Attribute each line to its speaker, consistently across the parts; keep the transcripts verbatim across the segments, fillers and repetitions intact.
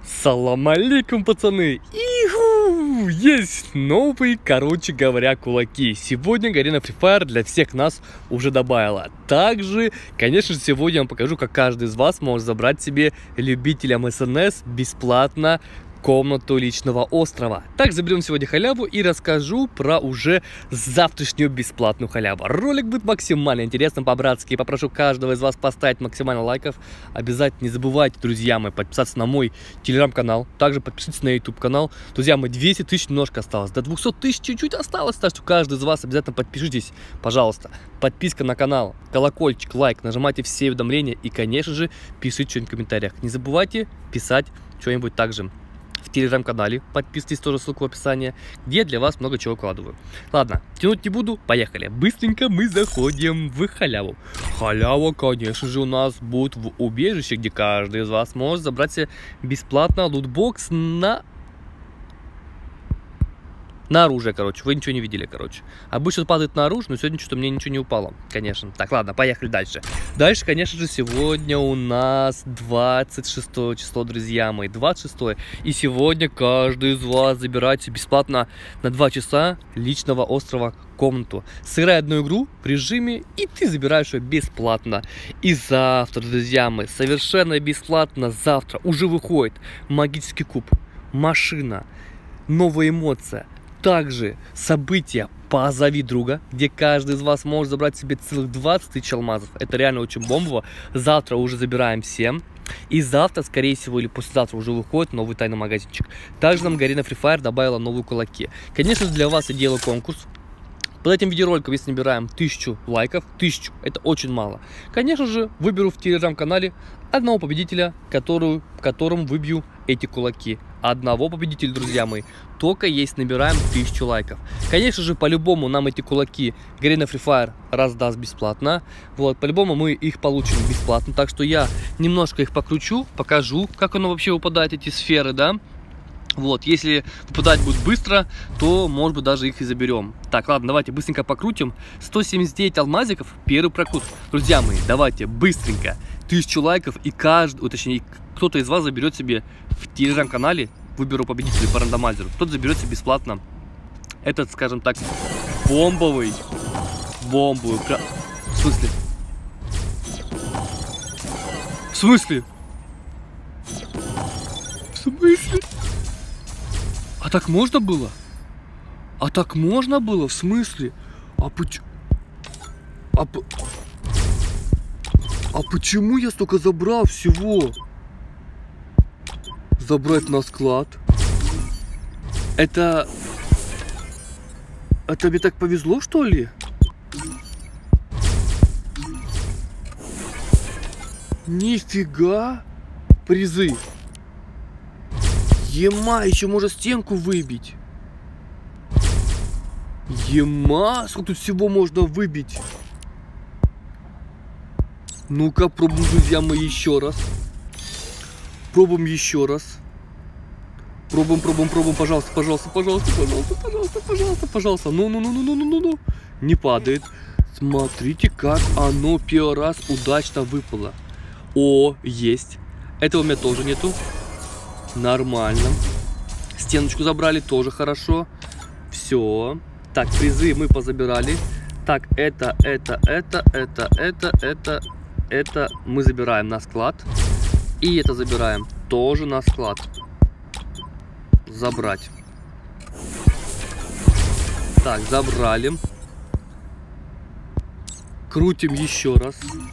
Speaker 1: Салам алейкум, пацаны! Иху! Есть новые, короче говоря, кулаки. Сегодня Garena Free Fire для всех нас уже добавила. Также, конечно же, сегодня я вам покажу, как каждый из вас может забрать себе любителям СНС бесплатно комнату личного острова. Так, заберем сегодня халяву и расскажу про уже завтрашнюю бесплатную халяву. Ролик будет максимально интересным по-братски. Попрошу каждого из вас поставить максимально лайков. Обязательно не забывайте, друзья мои, подписаться на мой телеграм-канал. Также подпишитесь на ютуб канал. Друзья мои, двести тысяч немножко осталось. До двухсот тысяч чуть-чуть осталось. Так что каждый из вас обязательно подпишитесь, пожалуйста. Подписка на канал, колокольчик, лайк. Нажимайте все уведомления и, конечно же, пишите что-нибудь в комментариях. Не забывайте писать что-нибудь также в телеграм-канале, подписывайтесь, тоже ссылку в описании, где я для вас много чего выкладываю. Ладно, тянуть не буду, поехали. Быстренько мы заходим в халяву. Халява, конечно же, у нас будет в убежище, где каждый из вас может забрать себе бесплатно лутбокс на... На оружие, короче. Вы ничего не видели, короче. Обычно падает на оружие, но сегодня что-то мне ничего не упало. Конечно. Так, ладно, поехали дальше. Дальше, конечно же, сегодня у нас двадцать шестое число, друзья мои. двадцать шестое. И сегодня каждый из вас забирает бесплатно на два часа личного острова комнату. Сыграй одну игру в режиме, и ты забираешь ее бесплатно. И завтра, друзья мои, совершенно бесплатно завтра уже выходит магический куб, машина, новая эмоция. Также события «Позови друга», где каждый из вас может забрать себе целых двадцать тысяч алмазов. Это реально очень бомбово. Завтра уже забираем всем. И завтра, скорее всего, или послезавтра уже выходит новый тайный магазинчик. Также нам Garena Free Fire добавила новые кулаки. Конечно же, для вас я делаю конкурс. Под этим видеороликом, если набираем тысячу лайков, тысячу, это очень мало. Конечно же, выберу в телеграм-канале одного победителя, которую, которому выбью эти кулаки. Одного победителя, друзья мои, только если набираем тысячу лайков. Конечно же, по-любому нам эти кулаки Garena Free Fire раздаст бесплатно. Вот, по-любому мы их получим бесплатно. Так что я немножко их покручу, покажу, как оно вообще выпадает, эти сферы, да. Вот, если выпадать будет быстро, то, может быть, даже их и заберем. Так, ладно, давайте быстренько покрутим. сто семьдесят девять алмазиков, первый прокрут. Друзья мои, давайте быстренько тысячу лайков, и каждый, точнее, кто-то из вас заберет себе в телеграм-канале, выберу победителя по рандомайзеру, кто-то заберет себе бесплатно этот, скажем так, бомбовый, бомбовый, прям... В смысле? В смысле? В смысле? А так можно было? А так можно было? В смысле? А почему? А, по... а почему я столько забрал всего? Забрать на склад? Это... Это мне так повезло, что ли? Нифига! Призы! Ема, еще можно стенку выбить. Ема, сколько тут всего можно выбить. Ну-ка, пробуем, друзья мои, еще раз. Пробуем еще раз. Пробуем, пробуем, пробуем, пожалуйста, пожалуйста, пожалуйста, пожалуйста, пожалуйста, пожалуйста, пожалуйста. Ну-ну-ну-ну-ну-ну-ну. Не падает. Смотрите, как оно первый раз удачно выпало. О, есть. Этого у меня тоже нету. Нормально. Стеночку забрали, тоже хорошо. Все. Так, призы мы позабирали. Так, это, это, это, это, это, это, это мы забираем на склад. И это забираем тоже на склад. Забрать. Так, забрали. Крутим еще раз.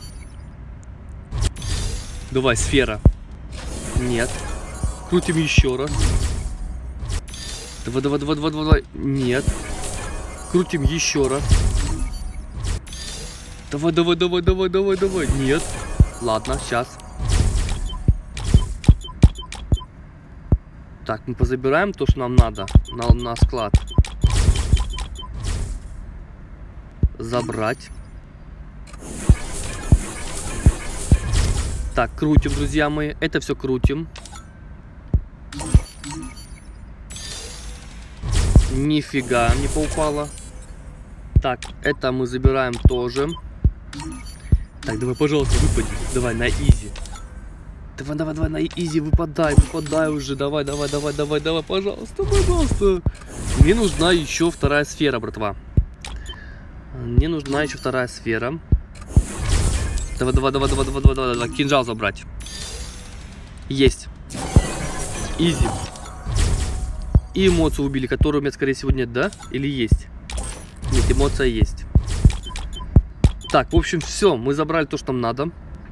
Speaker 1: Давай, сфера. Нет. Крутим еще раз. Давай, давай, давай, давай, давай. Нет. Крутим еще раз. Давай, давай, давай, давай, давай, давай. Нет. Ладно, сейчас. Так, мы позабираем то, что нам надо. На, на склад. Забрать. Так, крутим, друзья мои. Это все крутим. Нифига не поупало. Так, это мы забираем тоже. Так, давай, пожалуйста, выпади. Давай, на изи. Давай, давай, давай, на изи, выпадай, выпадай уже. Давай, давай, давай, давай, давай, пожалуйста, пожалуйста. Мне нужна еще вторая сфера, братва. Мне нужна еще вторая сфера. Давай, давай, давай, давай, давай, давай, давай, давай. Кинжал забрать. Есть. Изи. И эмоцию убили, которую у меня, скорее всего, нет, да? Или есть? Нет, эмоция есть. Так, в общем, все. Мы забрали то, что нам надо.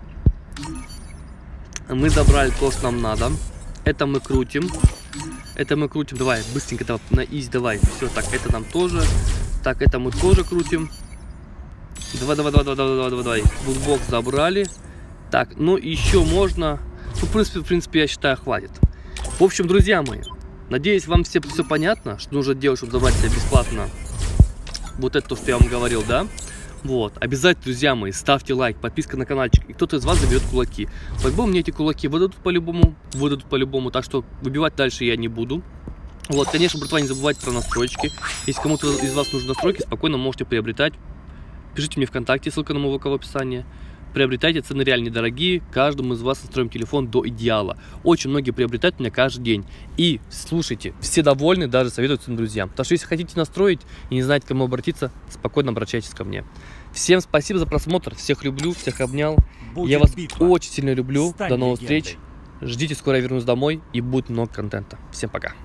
Speaker 1: Мы забрали то, что нам надо. Это мы крутим. Это мы крутим. Давай, быстренько, давай, на изи, давай. Все, так, это нам тоже. Так, это мы тоже крутим. Давай, давай, давай, давай, давай, давай, давай. Бутбокс забрали. Так, ну еще можно. Ну, в принципе, в принципе, я считаю, хватит. В общем, друзья мои, надеюсь, вам все, все понятно, что нужно делать, чтобы забрать себе бесплатно вот это, то, что я вам говорил, да? Вот, обязательно, друзья мои, ставьте лайк, подписка на каналчик, и кто-то из вас заберет кулаки. По-любому мне эти кулаки выдадут по-любому, выдадут по-любому, так что выбивать дальше я не буду. Вот, конечно, братва, не забывайте про настройки. Если кому-то из вас нужны настройки, спокойно можете приобретать. Пишите мне ВКонтакте, ссылка на мой ВК в описании. Приобретайте, цены реально недорогие. Каждому из вас настроим телефон до идеала. Очень многие приобретают меня каждый день. И слушайте, все довольны, даже советуют своим друзьям. Так что если хотите настроить и не знаете, к кому обратиться, спокойно обращайтесь ко мне. Всем спасибо за просмотр. Всех люблю, всех обнял. Будет Я вас битва. Очень сильно люблю. Стань до новых легендой. Встреч. Ждите, скоро я вернусь домой и будет много контента. Всем пока.